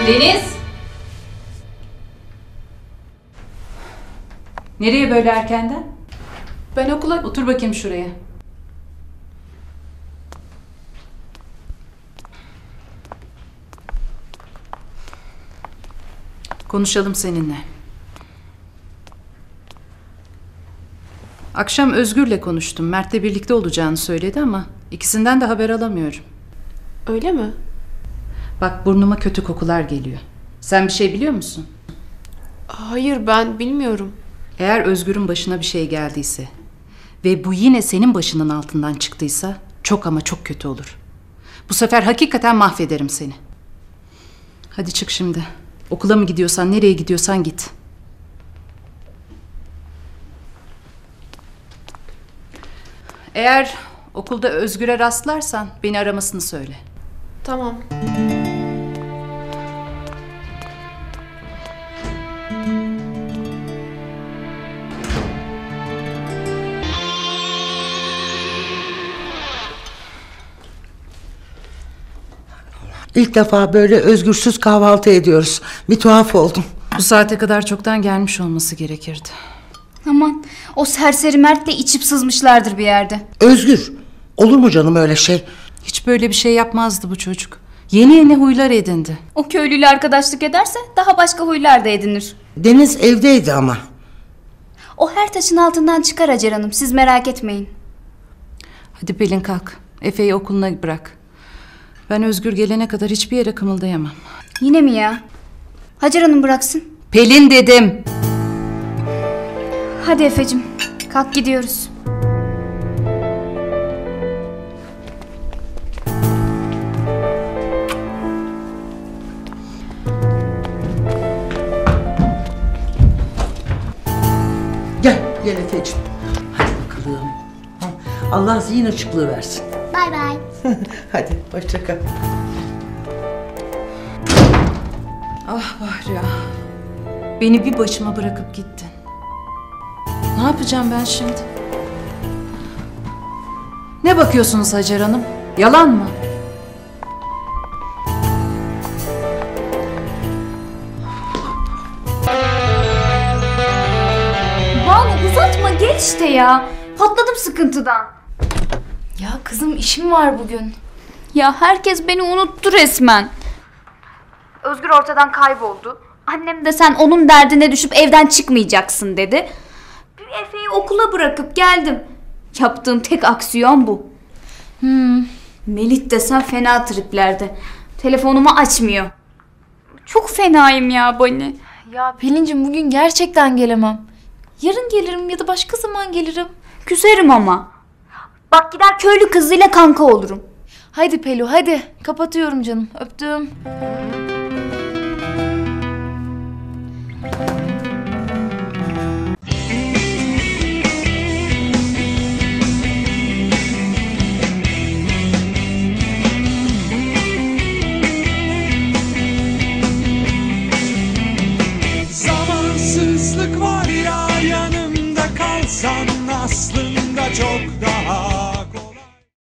Deniz! Nereye böyle erkenden? Ben okula... Otur bakayım şuraya. Konuşalım seninle. Akşam Özgür'le konuştum. Mert'le birlikte olacağını söyledi ama ikisinden de haber alamıyorum. Öyle mi? Bak, burnuma kötü kokular geliyor. Sen bir şey biliyor musun? Hayır, ben bilmiyorum. Eğer Özgür'ün başına bir şey geldiyse ve bu yine senin başının altından çıktıysa çok ama çok kötü olur. Bu sefer hakikaten mahvederim seni. Hadi çık şimdi. Okula mı gidiyorsan, nereye gidiyorsan git. Eğer okulda Özgür'e rastlarsan beni aramasını söyle. Tamam. İlk defa böyle özgürsüz kahvaltı ediyoruz. Bir tuhaf oldum. Bu saate kadar çoktan gelmiş olması gerekirdi. Aman, o serseri Mert'le içip sızmışlardır bir yerde. Özgür, olur mu canım öyle şey? Hiç böyle bir şey yapmazdı bu çocuk. Yeni yeni huylar edindi. O köylüyle arkadaşlık ederse daha başka huylar da edinir. Deniz evdeydi ama. O her taşın altından çıkar Hacer Hanım, siz merak etmeyin. Hadi Pelin kalk. Efe'yi okuluna bırak. Ben Özgür gelene kadar hiçbir yere kımıldayamam. Yine mi ya? Hacer Hanım bıraksın. Pelin dedim. Hadi Efe'cim, kalk gidiyoruz. Gel Efeciğim. Hadi bakalım. Allah zihin açıklığı versin. Bay bay. Hadi hoşça kal. Ah Bahri ya. Beni bir başıma bırakıp gittin. Ne yapacağım ben şimdi? Ne bakıyorsunuz Hacer Hanım? Yalan mı? Banu uzatma, gel işte ya. Patladım sıkıntıdan. Ya kızım, işim var bugün. Ya herkes beni unuttu resmen. Özgür ortadan kayboldu. Annem de sen onun derdine düşüp evden çıkmayacaksın dedi. Bir Efe'yi okula bırakıp geldim. Yaptığım tek aksiyon bu. Melih desen fena triplerde. Telefonumu açmıyor. Çok fenayım ya Bani. Ya Pelin'cim, bugün gerçekten gelemem. Yarın gelirim ya da başka zaman gelirim. Küserim ama. Bak gider köylü kızıyla kanka olurum. Hadi Pelu, hadi. Kapatıyorum canım. Öptüm.